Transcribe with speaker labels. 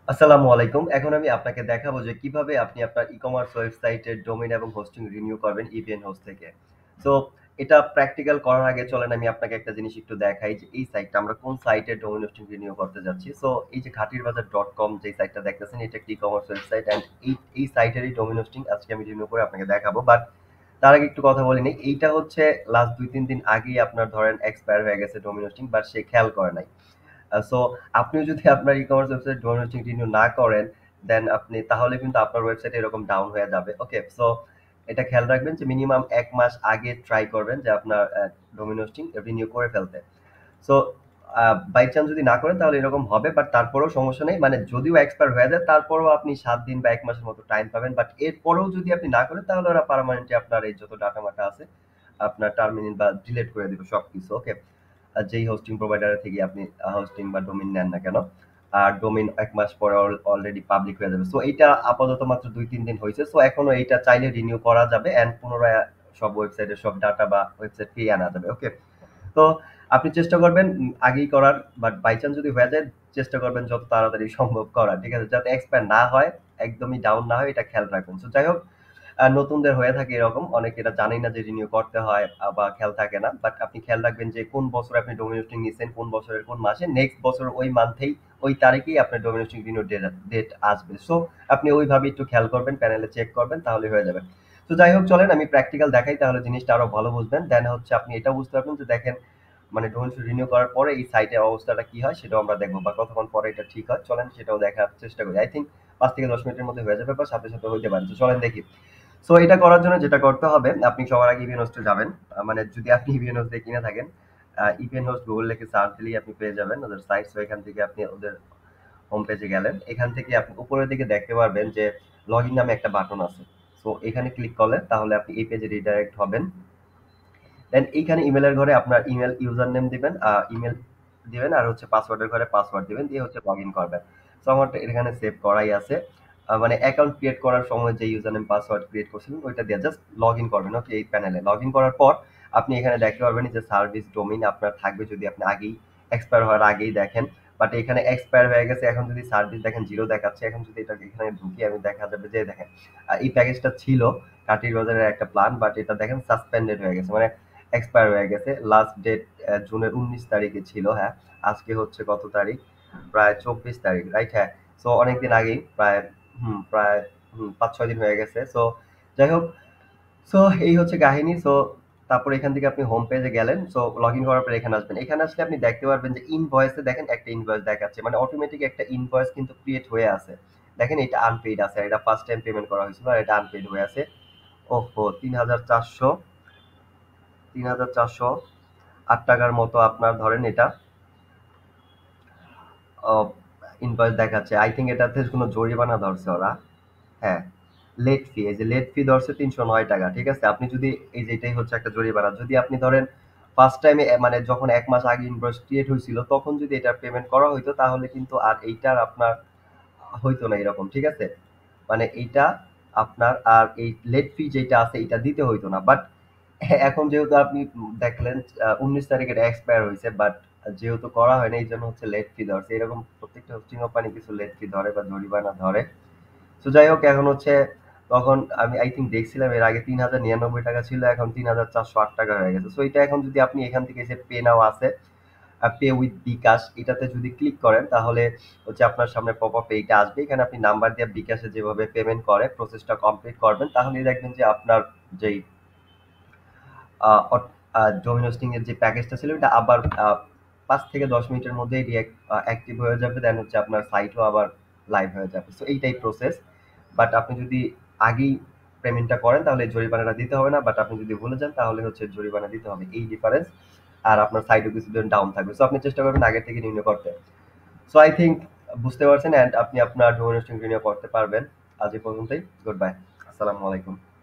Speaker 1: আসসালামু আলাইকুম। এখন আমি আপনাকে দেখাবো যে কিভাবে আপনি আপনার ই-কমার্স ওয়েবসাইটের ডোমেইন এবং হোস্টিং রিনিউ করবেন ইভিএন হোস্ট থেকে। সো এটা প্র্যাকটিক্যাল করার আগে চলেন আমি আপনাকে একটা জিনিস একটু দেখাই যে এই সাইটটা আমরা কোন সাইটের ডোমেইন হোস্টিং রিনিউ করতে যাচ্ছি। সো এই যে ঘাটিরবাজার.com যে সাইটটা দেখতেছেন এটা একটা ই-কমার্স ওয়েবসাইট অ্যান্ড এই সাইটেরই ডোমেইন হোস্টিং আজকে আমি রিনিউ করে আপনাকে দেখাবো। বাট তার আগে একটু কথা বলে নেই। এইটা হচ্ছে লাস্ট ২-৩ দিন আগেই আপনার ধরেন এক্সপায়ার হয়ে গেছে ডোমেইন হোস্টিং বাট সে খেয়াল করে নাই। সো আপনিও যদি আপনার e-commerce website domain hosting renew না করেন, দেন আপনি তাহলে কিন্তু আপনার ওয়েবসাইট এরকম ডাউন হয়ে যাবে। ওকে? সো এটা খেয়াল রাখবেন যে মিনিমাম ১ মাস আগে ট্রাই করবেন যে আপনার ডোমেইন হোস্টিং রিনিউ করে ফেলতে। সো বাই চান্স যদি না করেন তাহলে এরকম হবে। বাট তারপরেও সমস্যা নেই। মানে যদিও এক্সপায়ার হয়ে যায় তারপরেও আপনি ৭ দিন বা ১ মাসের মতো টাইম পাবেন। বাট এরপরেও যদি আপনি না করেন তাহলে ওরা পার্মানেন্টলি আপনার এই যত ডাটা-মাটা আছে আপনার টার্মিনেট বা ডিলিট করে দিবে সবকিছু। ওকে? যেই হোস্টিং প্রোভাইডার থেকে আপনি হোস্টিং বা ডোমেইন নেন না কেন। আর ডোমেইন ১ মাস পরে অলরেডি পাবলিক হয়ে যাবে। সো এইটা আপাতত মাত্র ২-৩ দিন হইছে। সো এখনো এইটা চাইলে রিনিউ করা যাবে অ্যান্ড পুনরায় সব ওয়েবসাইটের সব ডাটা বা ওয়েবসাইট ফিরিয়ে আনা যাবে। ওকে? তো আপনি চেষ্টা করবেন আগেই করার। বাট বাই চান্স যদি হয়ে যায় চেষ্টা করবেন যত তাড়াতাড়ি সম্ভব করার। ঠিক আছে? যাতে এক্সপায়ার না হয়, একদমই ডাউন না হয় এটা খেয়াল রাখবেন। সো যাই হোক নতুনদের হয়ে থাকে এরকম। অনেকে এটা জানেই না যে রিনিউ করতে হয় বা খেয়াল থাকে না। বাট আপনি খেয়াল রাখবেন যে কোন বছরে আপনি ডোমেইন হোস্টিং নিছেন, কোন বছরের কোন মাসে, নেক্সট বছর ওই মান্থেই ওই তারিখেই আপনার ডোমেইন হোস্টিং রিনিউ ডেট আসবে। সো আপনি ওইভাবে একটু খেয়াল করবেন, প্যানেলে চেক করবেন তাহলে হয়ে যাবে। তো যাই হোক চলেন আমি প্র্যাকটিক্যাল দেখাই তাহলে জিনিসটা আরো ভালো বুঝবেন। দেন হচ্ছে আপনি এটাও বুঝতে পারবেন যে দেখেন মানে ডোমেইন রিনিউ করার পরে এই সাইটের অবস্থাটা কি হয় সেটাও আমরা দেখবো বা কতক্ষণ পরে এটা ঠিক হয় চলেন সেটাও দেখার চেষ্টা করি। আই থিংক ৫ থেকে ১০ মিনিটের মধ্যে হয়ে যাবে বা সাথে, সাথে হইতে পারে। তো চলেন দেখি। সো এটা করার জন্য যেটা করতে হবে আপনি সবার আগে ইভিএন হোস্টে যাবেন। মানে যদি আপনি ইভিএন হোস্ট দিয়ে কিনে থাকেন, ইভিএন হোস্ট গুগল লিখে সার্চ দিলেই আপনি পেয়ে যাবেন ওদের সাইট। সো এখান থেকে আপনি ওদের হোম পেজে গেলেন। এখান থেকে আপনি উপরের দিকে দেখতে পারবেন যে লগইন নামে একটা বাটন আছে। সো এখানে ক্লিক করলে তাহলে আপনি এই পেজে রিডাইরেক্ট হবেন। দেন এইখানে ইমেলের ঘরে আপনার ইমেল ইউজার নেম দিবেন, ইমেল দিবেন আর হচ্ছে পাসওয়ার্ডের ঘরে পাসওয়ার্ড দিবেন দিয়ে হচ্ছে লগইন করবেন। সো আমার এখানে সেভ করাই আছে। মানে অ্যাকাউন্ট ক্রিয়েট করার সময় যে ইউজার নেম পাসওয়ার্ড ক্রিয়েট করছিলেন ওইটা দিয়ে জাস্ট লগইন করবেন। ওকে? এই প্যানেলে লগইন করার পর আপনি এখানে দেখতে পারবেন যে সার্ভিস ডোমেইন আপনার থাকবে যদি আপনি আগেই এক্সপায়ার হওয়ার আগেই দেখেন। বাট এখানে এক্সপায়ার হয়ে গেছে এখন যদি সার্ভিস দেখেন 0 দেখাচ্ছে। এখন যদি এটা এখানে ঢুকি আমি দেখা যাবে যে দেখেন এই প্যাকেজটা ছিল কাটির বাজারের একটা প্ল্যান বাট এটা দেখেন সাসপেন্ডেড হয়ে গেছে। মানে এক্সপায়ার হয়ে গেছে। লাস্ট ডেট জুনের ১৯ তারিখে ছিল। হ্যাঁ? আজকে হচ্ছে কত তারিখ? প্রায় ২৪ তারিখ। রাইট? হ্যাঁ। সো অনেকদিন আগেই প্রায় ৫-৬ দিন হয়ে গেছে। সো যাই হোক সো এই হচ্ছে কাহিনী। সো তারপরে এখান থেকে আপনি হোম পেজে গেলেন। সো লগইন করার পরে এখানে আসবেন। এখানে আসলে আপনি দেখতে পারবেন যে ইনভয়েসে দেখেন একটা ইনভয়েস দেখাচ্ছে। মানে অটোমেটিক একটা ইনভয়েস কিন্তু ক্রিয়েট হয়ে আছে। দেখেন এটা আনপেইড আছে। এটা ফার্স্ট টাইম পেমেন্ট করা হয়েছিল আর এটা আনপেইড হয়ে আছে। ওহহো! ৩,৪০৮ টাকার মতো আপনার ধরেন এটা ইনভয়েস দেখাচ্ছে। আই থিংক এটাতে কোনো জরিমানা ধরছে ওরা। হ্যাঁ, লেট ফি। এই যে লেট ফি ধরছে ৩০৯ টাকা। ঠিক আছে? আপনি যদি এই যে এটাই হচ্ছে একটা জরিমানা। যদি আপনি ধরেন ফার্স্ট টাইমে মানে যখন ১ মাস আগে ইনভয়েস ক্রিয়েট হইছিল তখন যদি এটার পেমেন্ট করা হইতো তাহলে কিন্তু আর এইটার আপনার হইতো না এরকম। ঠিক আছে? মানে এইটা আপনার আর এই লেট ফি যেটা আছে এটা দিতে হইতো না। বাট এখন যেহেতু আপনি দেখলেন ১৯ তারিখে এটা এক্সপায়ার হইছে বাট যেহেতু করা হয় নাই এইজন্য হচ্ছে লেট ফি ধরছে। এরকম প্রত্যেকটা হোস্টিং কোম্পানি কিছু লেট ফি ধরে বা জরিমানা ধরে। তো যাই হোক এখন হচ্ছে তখন আমি আই থিংক দেখছিলাম এর আগে ৩,০৯৯ টাকা ছিল এখন ৩,৪০৮ টাকা হয়ে গেছে। সো এটা এখন যদি আপনি এখান থেকে যে পে নাও আছে পে উইথ বিকাশ এটাতে যদি ক্লিক করেন তাহলে হচ্ছে আপনার সামনে পপ আপ এইটা আসবে। এখানে আপনি নাম্বার দিয়ে বিকাশে যেভাবে পেমেন্ট করে প্রসেসটা কমপ্লিট করবেন তাহলেই দেখবেন যে আপনার যেই ডোমেইন হোস্টিং এর যে প্যাকেজটা ছিল এটা আবার ৫ থেকে ১০ মিনিটের মধ্যেই অ্যাক্টিভ হয়ে যাবে। দেন হচ্ছে আপনার সাইটও আবার লাইভ হয়ে যাবে। সো এইটাই প্রসেস। বাট আপনি যদি আগেই পেমেন্টটা করেন তাহলে জরিমানাটা দিতে হবে না। বাট আপনি যদি ভুলে যান তাহলে হচ্ছে জরিমানা দিতে হবে। এই ডিফারেন্স। আর আপনার সাইটও কিছুদিন ডাউন থাকবে। সো আপনি চেষ্টা করবেন আগের থেকে রিনিউ করতে। সো আই থিংক বুঝতে পারছেন অ্যান্ড আপনি আপনার ডোমেইন হোস্টিং রিনিউ করতে পারবেন। আজ এই পর্যন্তই। Goodbye. আসসালামু আলাইকুম।